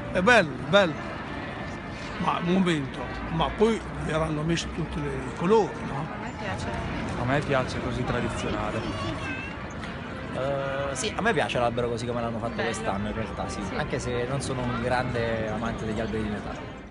È bello, ma un momento, ma poi gli avranno messo tutti i colori, no? A me piace. A me piace così tradizionale. Sì, a me piace l'albero così come l'hanno fatto Bello. quest'anno in realtà, sì, Sì. anche se non sono un grande amante degli alberi di Natale.